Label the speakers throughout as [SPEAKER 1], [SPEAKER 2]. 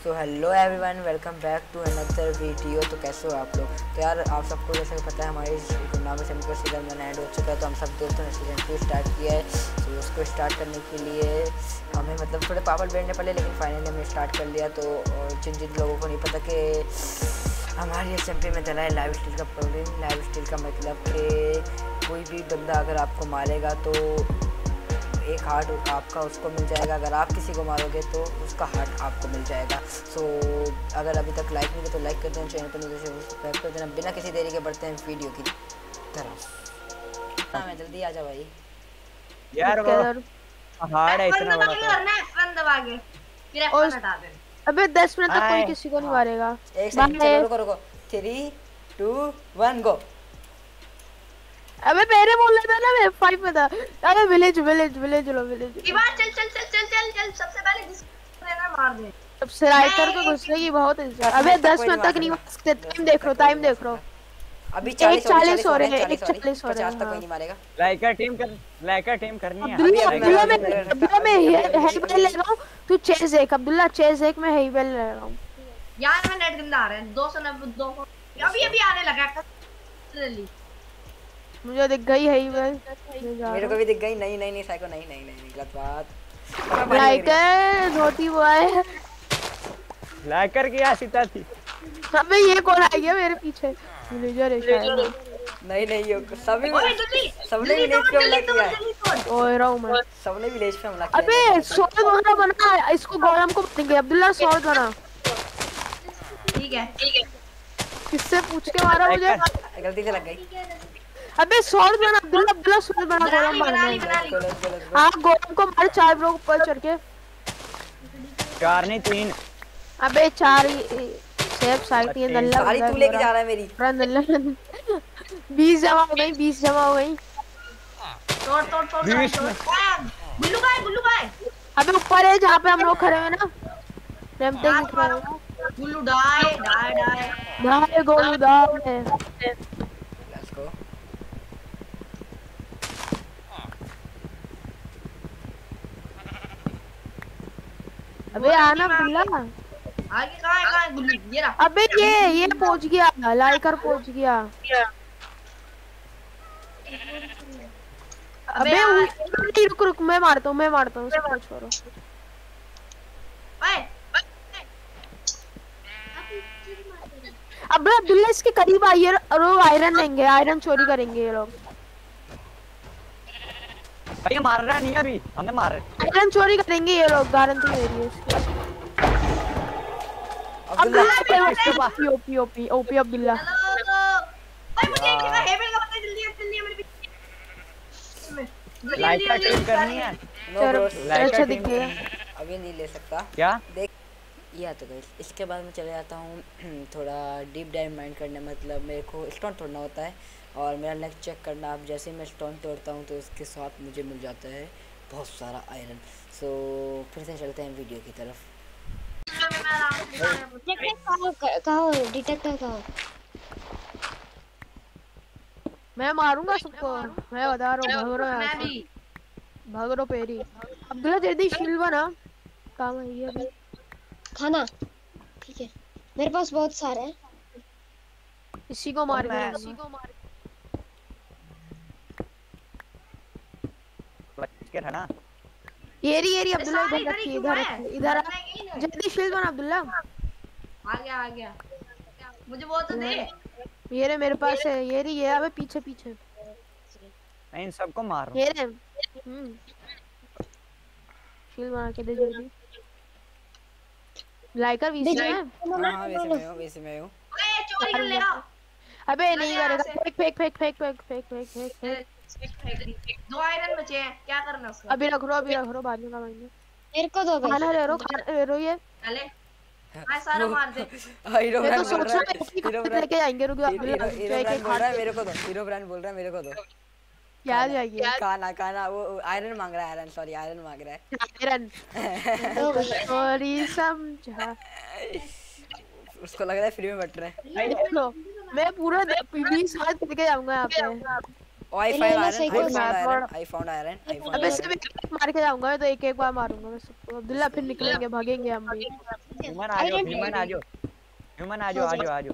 [SPEAKER 1] तो hello everyone, welcome back to another video. तो कैसे हो आप लोग? तो यार आप सबको जैसे पता है हमारी टूर्नामेंट सेमीफाइनल सीजन 1 एंड हो चुका है। तो हम सब दोस्तों ने सीजन 2 स्टार्ट किया है। तो उसको स्टार्ट करने के लिए हमें मतलब थोड़े पापड़ बैठने पड़े, लेकिन फाइनली हमने स्टार्ट कर लिया। तो जिन जिन लोगों को नहीं पता कि हमारी SMP में चला है लाइव स्टील का प्रॉब्लम। लाइव स्टील का मतलब कि कोई भी बंदा अगर आपको मारेगा तो एक हार्ट आपका उसको मिल जाएगा, अगर आप किसी को मारोगे तो उसका हार्ट आपको मिल जाएगा। सो अगर अभी तक लाइक नहीं किया तो लाइक कर देना, चैनल पर नहीं तो सब्सक्राइब कर देना। बिना किसी देरी के बढ़ते हैं वीडियो की तरफ। मैं जल्दी आ जा भाई
[SPEAKER 2] यार वो हार्ड है इतना बड़ा
[SPEAKER 3] और अबे 10 मिनट तक कोई किसी को नहीं मारेगा।
[SPEAKER 1] एक सेकंड, चलो रुको रुको, 3 2 1 गो।
[SPEAKER 3] अबे मेरे बोल रहा था ना, मैं 5 में था। अरे विलेज विलेज विलेज लो विलेज।
[SPEAKER 4] चल चल चल चल चल चल सबसे पहले जिसको लेना मार दे।
[SPEAKER 3] सबसे राइटर को घुसने की बहुत इच्छा। अबे 10 मिनट तक नहीं मार सकते। टाइम देख रो
[SPEAKER 1] अभी
[SPEAKER 3] 40 हो रहे हैं।
[SPEAKER 1] 50 तक कोई नहीं मारेगा।
[SPEAKER 2] लाइका टीम करनी है।
[SPEAKER 3] अब्दुल्ला मैं हेलबेल ले रहा हूं, तू चेज देख। अब्दुल्ला चेज देख, मैं हेलबेल ले रहा हूं।
[SPEAKER 4] यार मैं नेट गंदा आ रहा है। 290 200 अभी आने लगा जल्दी।
[SPEAKER 3] मुझे दिख गई हेलबेल,
[SPEAKER 1] मेरे को भी दिख गई। नहीं साइको, नहीं गलत बात।
[SPEAKER 3] लाइकर धोती वो है।
[SPEAKER 2] लाइकर की आशिता थी।
[SPEAKER 3] अबे ये कौन आ गया मेरे पीछे? विलेजर है शायद।
[SPEAKER 1] नहीं ये सबने विलेज पे हमला किया है।
[SPEAKER 3] ओए रहा हूं मैं।
[SPEAKER 1] सबने विलेज पे हमला किया।
[SPEAKER 3] अबे स्वॉर्ड वगैरह बना, इसको गौरम को मारेंगे। अब्दुल्ला स्वॉर्ड बना।
[SPEAKER 4] ठीक है
[SPEAKER 3] किससे पूछ के मारा मुझे?
[SPEAKER 1] गलती से लग गई।
[SPEAKER 3] अबे स्वॉर्ड बना अब्दुल्ला स्वॉर्ड बना। गौरम मारना। हां गौरम को मार 4 ब्रो ऊपर चढ़ के।
[SPEAKER 2] 4 नहीं 3।
[SPEAKER 3] अबे 4 ही सेफ साइड ये नल्ला
[SPEAKER 1] सारी तू लेके जा रहा है मेरी।
[SPEAKER 3] नल्ला 20 जमा हो गई। 20 जमा हो गई।
[SPEAKER 4] तोड़ गुल्लू भाई
[SPEAKER 3] अबे ऊपर है जहां पे हम लोग खड़े हैं ना। रेमटेक उठ रहा है।
[SPEAKER 4] Gullu die
[SPEAKER 3] Golu die.
[SPEAKER 1] Let's go.
[SPEAKER 3] अबे आना अब्दुल्ला।
[SPEAKER 4] आगे कहां है गुल्लू? ये रहा।
[SPEAKER 3] अबे ये पहुंच गया। लाइकर पहुंच गया। अबे रुक मैं मारता हूं उसको छोड़ो। अब अब्दुल्ला इसके करीब आइए और आयरन लेंगे। आयरन चोरी करेंगे ये लोग।
[SPEAKER 2] भाई मार रहा नहीं अभी, हमने मार रहा।
[SPEAKER 3] आयरन चोरी करेंगे ये लोग, गारंटी मेरी है इसकी। अब्दुल्ला ओपी अब्दुल्ला।
[SPEAKER 4] भाई मुझे एक जगह हेबल का पता जल्दी मेरे पीछे।
[SPEAKER 2] लाइका टीम करनी है।
[SPEAKER 3] अच्छा दिख गया।
[SPEAKER 1] अभी नहीं ले सकता
[SPEAKER 2] क्या
[SPEAKER 1] देख या तो गाइस। इसके बाद मैं चले जाता हूँ थोड़ा डीप डाइव माइंड करने। मतलब मेरे को स्टोन तोड़ना होता है और मेरा नेक चेक करना। अब जैसे मैं स्टोन तोड़ता हूँ तो उसके साथ मुझे मिल जाता है बहुत सारा आयरन। सो फिर से चलते हैं वीडियो की तरफ।
[SPEAKER 5] डिटेक्टर कहाँ?
[SPEAKER 3] मैं मारूंगा सबको, मैं बता रहा हूँ। भाग रो पेरी। अब्दुल्ला जल्दी शील्ड बना। काम है ये अभी।
[SPEAKER 5] खाना ठीक है, मेरे पास बहुत सारे हैं।
[SPEAKER 3] इसी को मार के
[SPEAKER 2] है ना।
[SPEAKER 3] ये अब्दुल्ला इधर जल्दी शील्ड बना अब्दुल्ला।
[SPEAKER 4] आ गया मुझे वो तो दे।
[SPEAKER 3] ये रे मेरे पास है। ये अबे पीछे
[SPEAKER 2] मैं इन सबको मार रहा हूं।
[SPEAKER 3] ये रे शील्ड बना के दे जल्दी। लाइकर वीसी है।
[SPEAKER 1] हां वैसे मैं हूं।
[SPEAKER 4] ओए चोरी कर ले आओ।
[SPEAKER 3] अबे नहीं करेगा। फेक।
[SPEAKER 4] 2 आयरन बचे हैं, क्या करना उसका?
[SPEAKER 3] अभी रख रो बाद में कमाएंगे।
[SPEAKER 5] मेरे को दो भाई।
[SPEAKER 3] खाना ले रो ये।
[SPEAKER 4] चले मैं सारा मार दे।
[SPEAKER 1] हीरो ब्रांड
[SPEAKER 3] तो सोच रहा है लेके जाएंगे। रुक
[SPEAKER 1] मेरे को दो। हीरो ब्रांड बोल रहा है मेरे को दो।
[SPEAKER 3] क्या जाएगी?
[SPEAKER 1] खाना वो आयरन मांग रहा है। आयरन मांग रहा है।
[SPEAKER 3] आयरन सॉरी समझा।
[SPEAKER 1] उसको लग रहा है फ्री में बट रहा है।
[SPEAKER 3] मैं पूरा 20 साल लेके जाऊंगा यहां पे।
[SPEAKER 1] आई फाउंड आयरन
[SPEAKER 3] अबे इससे भी मार के जाऊंगा तो एक बार मारूंगा मैं सबको। अब्दुल्ला फिर निकलेंगे भागेंगे हम भी।
[SPEAKER 2] ह्यूमन आ जाओ।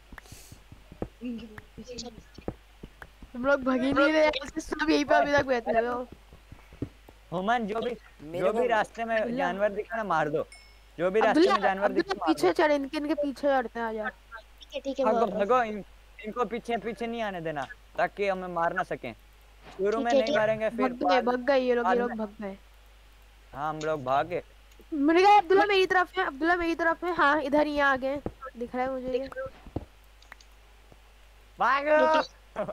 [SPEAKER 3] तुम लोग भाग ही नहीं रहे, सब यहीं पे अभी तक बैठे हो।
[SPEAKER 2] ह्यूमन जो भी रास्ते में जानवर दिखे ना मार दो। जो भी रास्ते में जानवर दिखे
[SPEAKER 3] पीछे चढ़, इनके पीछे चढ़ते हैं। आजा
[SPEAKER 5] ठीक है
[SPEAKER 2] भागो इनको पीछे नहीं आने देना ताकि हमें मार ना सकें। शुरू में नहीं मारेंगे फिर
[SPEAKER 3] भाग गए ये लोग भाग गए।
[SPEAKER 2] हाँ हम लोग भागे।
[SPEAKER 3] मेरे को अब्दुल्ला मेरी तरफ है। हाँ इधर ही आ गए, दिख रहा है मुझे ये।
[SPEAKER 2] भागो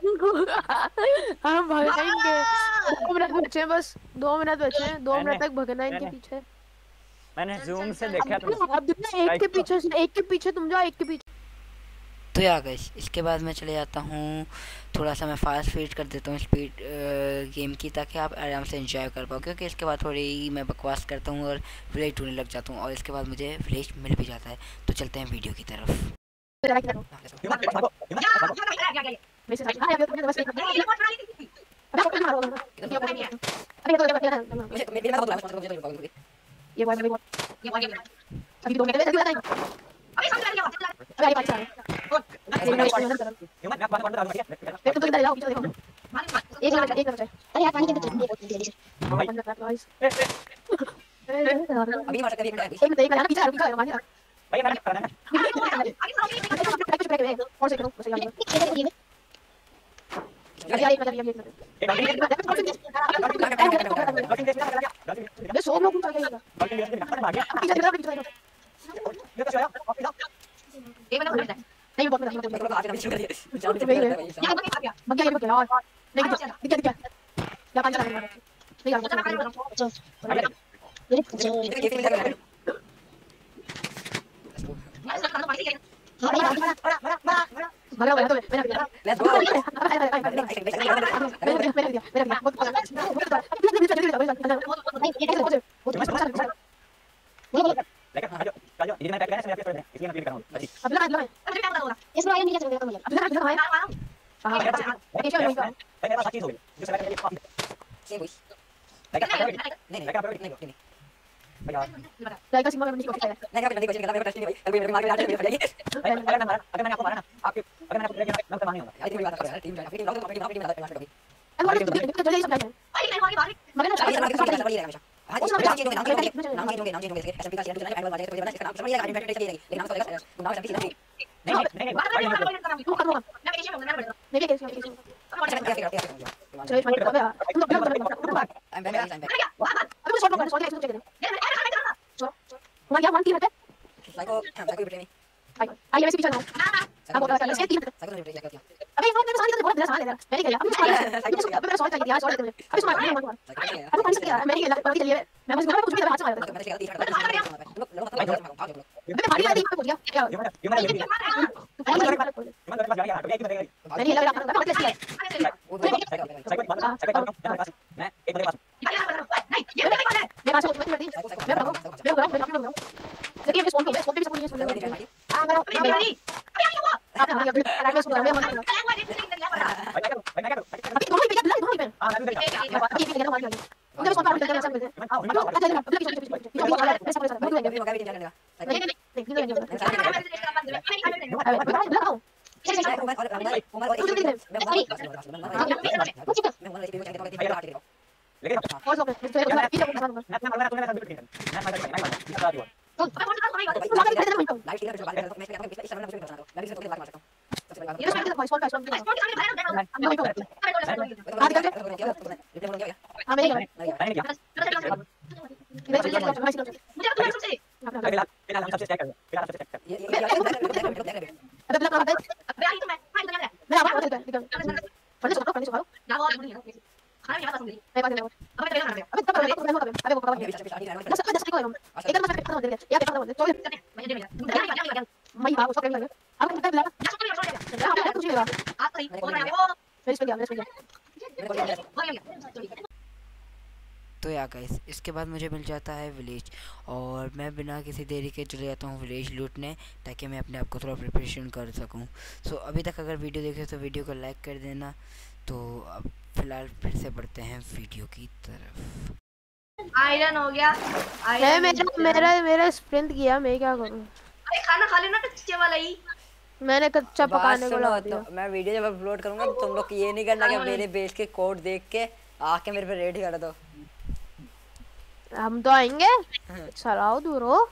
[SPEAKER 3] हम भागेंगे। 2 मिनट बचे, बस 2 मिनट बचे हैं। 2 मिनट तक भागना है इनके पीछे।
[SPEAKER 2] मैंने जूम से देखा तो
[SPEAKER 3] अब्दुल्ला एक के पीछे तुम जाओ, एक के पीछे।
[SPEAKER 1] तो यार गाइस इसके बाद मैं चले जाता हूँ, थोड़ा सा मैं फास्ट फीड कर देता हूँ स्पीड गेम की, ताकि आप आराम से एंजॉय कर पाओ। क्योंकि इसके बाद थोड़ी मैं बकवास करता हूँ और विलेज ढूंढने लग जाता हूँ और इसके बाद मुझे विलेज मिल भी जाता है। तो चलते हैं वीडियो की तरफ। तो यार गाइस इसके बाद मुझे मिल जाता है विलेज और मैं बिना किसी देरी के चले जाता हूँ विलेज लूटने, ताकि मैं अपने आप को थोड़ा प्रिपरेशन कर सकूँ। सो अभी तक अगर वीडियो देखे तो वीडियो को लाइक कर देना। तो अब फिलहाल फिर से बढ़ते हैं वीडियो की तरफ।
[SPEAKER 4] आयरन हो गया।
[SPEAKER 3] मेरा स्प्रिंट किया, मैं क्या करूं?
[SPEAKER 4] अरे खाना खा लेना कच्चे वाला ही।
[SPEAKER 3] मैंने कच्चा पकाने को लगा दिया।
[SPEAKER 1] तो मैं वीडियो जब अपलोड करूंगा तो तुम लोग ये नहीं करना कि मेरे बेस के कोड देख के आके मेरे पे रेड कर दो।
[SPEAKER 3] हम तो आएंगे, चलाओ दूर हो।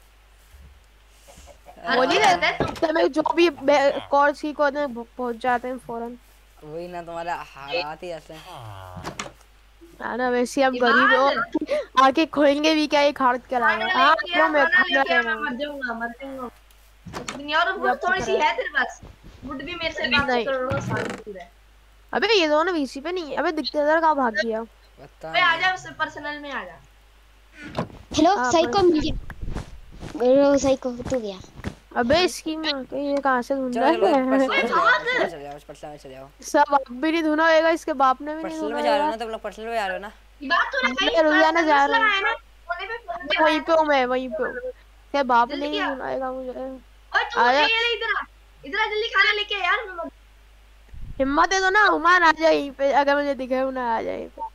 [SPEAKER 3] वो नहीं रहता मैं जो भी कोर्स की कोड में पहुंच जाते हैं फौरन।
[SPEAKER 1] वही ना, तुम्हारा हालात ही ऐसे
[SPEAKER 3] ना, वैसे हम गरीब हो, आके खोएंगे भी क्या, एक हार्ट के लाएगा। हां तो मैं खाना लेना
[SPEAKER 4] मर जाऊंगा। दुनिया और वुड थोड़ी सी है तेरे पास। वुड भी मेरे से 500 करोड़ साल दूर है।
[SPEAKER 3] अबे ये दोनों वीसी पे नहीं है। अबे डिक्टेटर कहां भाग गया?
[SPEAKER 4] अबे आ जा, उससे पर्सनल में आ जा।
[SPEAKER 5] हेलो साइको मिल गया। मेरा साइको तो गया।
[SPEAKER 3] अबे इसकी मां के ये कहां से ढूंढा है?
[SPEAKER 1] चल जाओ।
[SPEAKER 3] सब आप भी नहीं ढूंढा होगा, इसके बाप ने भी नहीं
[SPEAKER 1] पर्सनल
[SPEAKER 3] ढूंढा
[SPEAKER 1] में जा रहे हो
[SPEAKER 3] होगा।
[SPEAKER 1] ना तुम लोग? पर्सनल में जा रहे हो ना?
[SPEAKER 4] ये बात तूने कही।
[SPEAKER 3] मैं रोजाना जा रहा हूं।
[SPEAKER 4] है ना कोने पे
[SPEAKER 3] वहीं पे हूं मैं, वहीं पे हूं। तेरे बाप ने नहीं ढूंढाएगा मुझे।
[SPEAKER 4] ओए तू ये इधर जल्दी खाना लेके आ यार।
[SPEAKER 3] हिम्मत है तो ना उमान आ जाए यहीं पे, अगर मुझे दिखे ना आ जाए तो।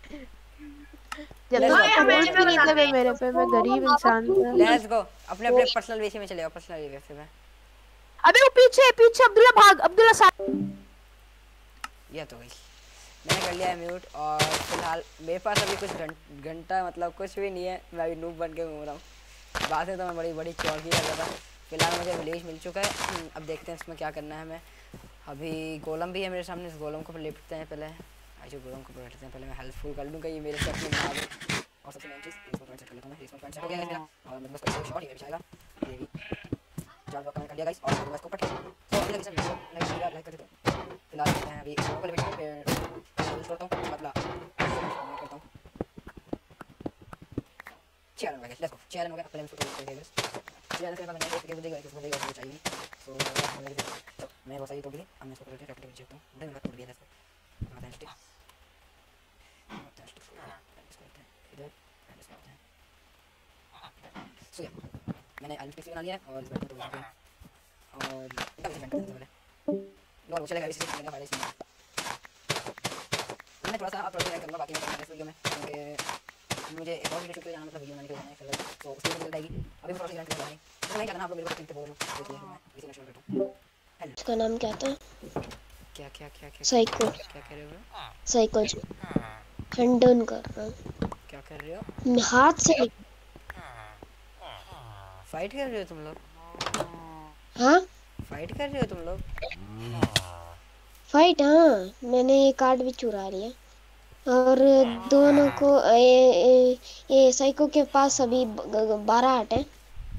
[SPEAKER 3] जब तक नहीं थे मेरे पे, मैं गरीब इंसान था।
[SPEAKER 1] लेट्स गो, अपने अपने पर्सनल वेसी में चले जाओ। पर्सनल वेसी में।
[SPEAKER 3] अबे वो पीछे पीछे अब्दुल्ला भाग, अब्दुल्ला साथ।
[SPEAKER 1] ये तो गई, मैंने कर लिया है म्यूट। और फिलहाल मेरे पास अभी कुछ घंटा मतलब कुछ भी नहीं है। मैं अभी नूब बन के घूम रहा हूँ। बातें तो मैं बड़ी बड़ी चौकी कर रहा था। फिलहाल मुझे विलेज मिल चुका है। अब देखते हैं इसमें क्या करना है हमें। अभी गोलम भी है मेरे सामने, इस गोलम को लेपटते हैं पहले। जो गोलम को बैठते हैं पहले मैं हेल्पफुल कर लूँगा, ये मेरे साथ में ना आवे। और सबसे मेन चीज़ इसको पॉइंट सेट कर लेता हूँ। इसको पॉइंट सेट हो गया है और मतलब इसका शॉट ये भी जाएगा। ये भी चार ब्लॉक कमेंट कर लिया गाइस। और मैं इसको कट तो अभी लगे लाइक कर देता हूँ। फिलहाल मैं अभी इसको लेके फिर छोड़ता हूँ, बदला करता हूँ। चैनल हो गया, लेट्स गो। चैनल हो गया, पहले इसको कर देंगे। चैनल के बाद मैं एक देगा, इसको देगा, चाहिए तो मैं बहुत सही तो भी हमने इसको करके रख दिया हूँ। देन मैं टूट गया इसको मैंने अनफिक्स बना लिया है और इस बैटरी तो और तब इसे कर देते हैं और वो चलेगा इसी से मेरा फायदा इसमें। मैंने थोड़ा सा अप्रोच करूँगा बाकी मैं इस वीडियो में, क्योंकि मुझे एक और वीडियो शूट करना मतलब वीडियो बनाने के लिए जाना है तो उसकी वीडियो जाएगी। अभी मैं थोड़ा सा जानते हैं तो नहीं करना, आप लोग मेरे को चिंता बोल रहे हो मैं इसी में शुरू करता हूँ।
[SPEAKER 5] इसका नाम क्या था?
[SPEAKER 1] क्या क्या क्या क्या
[SPEAKER 5] साइको।
[SPEAKER 1] क्या कर रहे हो?
[SPEAKER 5] साइको हंडन कर रहा हूँ।
[SPEAKER 1] क्या कर रहे हो?
[SPEAKER 5] हाथ से
[SPEAKER 1] फाइट कर रहे हो तुम लोग?
[SPEAKER 5] हाँ
[SPEAKER 1] फाइट कर रहे हो तुम लोग?
[SPEAKER 5] फाइट, हाँ मैंने ये कार्ड भी चुरा लिया और दोनों को ये साइको के पास अभी 12 हार्ट है।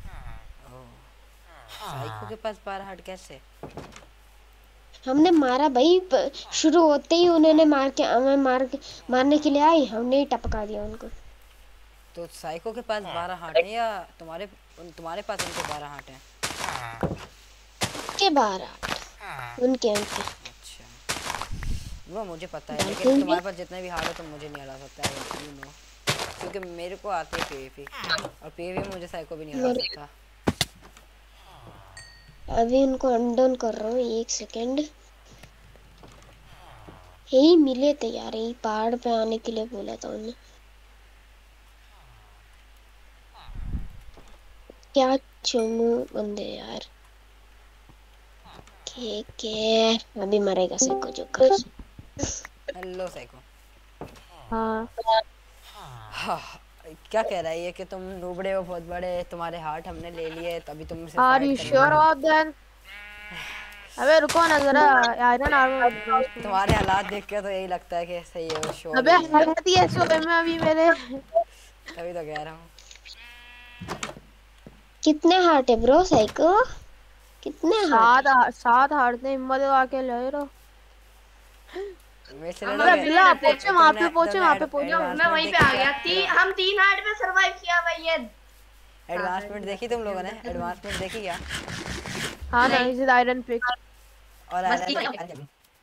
[SPEAKER 1] साइको के पास 12 हार्ट कैसे?
[SPEAKER 5] हमने मारा भाई, शुरू होते ही उन्होंने मारने के लिए आई, हमने ही टपका दिया उनको।
[SPEAKER 1] तो साइको के पास 12 हार्ट है या तुम्हारे पास उनके 12 हार्ट हैं?
[SPEAKER 5] के 12 उनके।
[SPEAKER 1] अच्छा वो मुझे पता है, लेकिन तुम्हारे पास जितने भी हार्ट है तुम मुझे नहीं हरा सकता है, यू नो, क्योंकि मेरे को आते हैं पीवीपी और पीवीपी में मुझे साइको भी नहीं हरा सकता।
[SPEAKER 5] अभी उनको अनडन कर रहा हूँ, 1 सेकंड। यही मिले थे यार, यही पहाड़ पे आने के लिए बोला था उन्हें। क्या चुनू बंदे यार। के अभी मरेगा साइको जोकर।
[SPEAKER 1] Hello psycho.
[SPEAKER 3] हाँ
[SPEAKER 1] क्या कह रहा है ये कि तुम नूबड़े हो बहुत बड़े, तुम्हारे हार्ट हमने ले लिए तभी तुम से
[SPEAKER 3] are you sure about that? अबे रुको ना जरा, आयरन आर्मर।
[SPEAKER 1] तुम्हारे हालात देख के तो यही लगता है कि सही है वो शो।
[SPEAKER 3] अबे हालत ही ऐसे हो में अभी मेरे।
[SPEAKER 1] तभी तो कह रहा हूँ।
[SPEAKER 5] कितने हार्ट है ब्रो साइको? कितने हार्ट?
[SPEAKER 3] 7 हार्ट ने, हिम्मत आके ले लो।
[SPEAKER 1] मैं से
[SPEAKER 3] अबे बिल्ला पहुंचे वहां पे, वहां पे पहुंच।
[SPEAKER 4] मैं वहीं पे आ गया। हम 3 हार्ट पे सरवाइव किया भाई। ये
[SPEAKER 1] एडवांसमेंट देखी तुम लोगों ने? एडवांसमेंट देखी क्या?
[SPEAKER 3] हां ना, इज आयरन पिक
[SPEAKER 1] और आयरन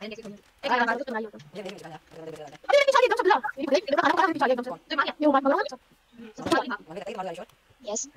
[SPEAKER 5] यस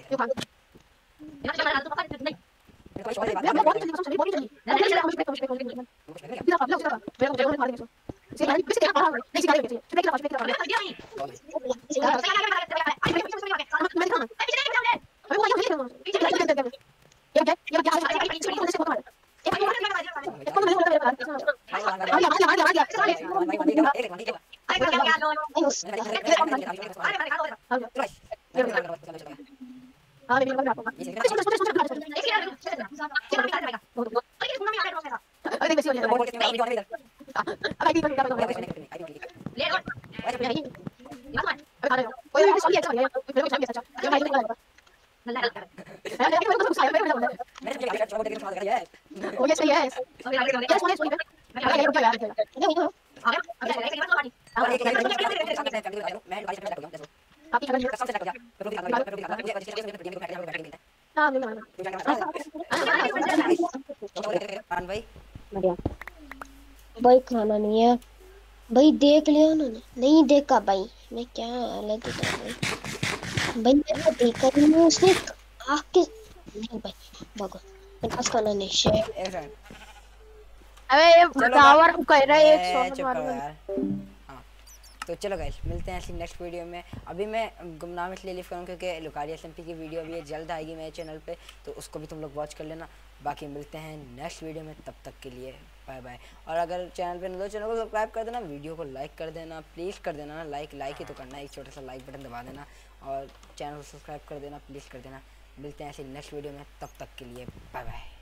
[SPEAKER 5] भाई खाना नहीं है भाई, देख लिया उन्होंने? नहीं देखा भाई, मैं क्या अलग ही था भाई। भाई मैंने देखा नहीं, उसने आके नहीं भाई भागो, मेरे पास खाना नहीं है।
[SPEAKER 3] अबे ये टावर कह रहा है एक
[SPEAKER 1] चुप
[SPEAKER 3] शॉट
[SPEAKER 1] करो
[SPEAKER 3] मारूंगा।
[SPEAKER 1] यार। हाँ तो चलो गाइस मिलते हैं ऐसी नेक्स्ट वीडियो में। अभी मैं गुमनाम इसलिए लीव करूँ क्योंकि लुकारी SMP की वीडियो भी जल्द आएगी मेरे चैनल पे, तो उसको भी तुम लोग वॉच कर लेना। बाकी मिलते हैं नेक्स्ट वीडियो में, तब तक के लिए बाय बाय। और अगर चैनल पे नए हो चैनल को सब्सक्राइब कर देना, वीडियो को लाइक कर देना, प्लीज़ कर देना। लाइक ही तो करना है, एक छोटा सा लाइक बटन दबा देना और चैनल को सब्सक्राइब कर देना, प्लीज़ कर देना। मिलते हैं ऐसे नेक्स्ट वीडियो में, तब तक के लिए बाय बाय।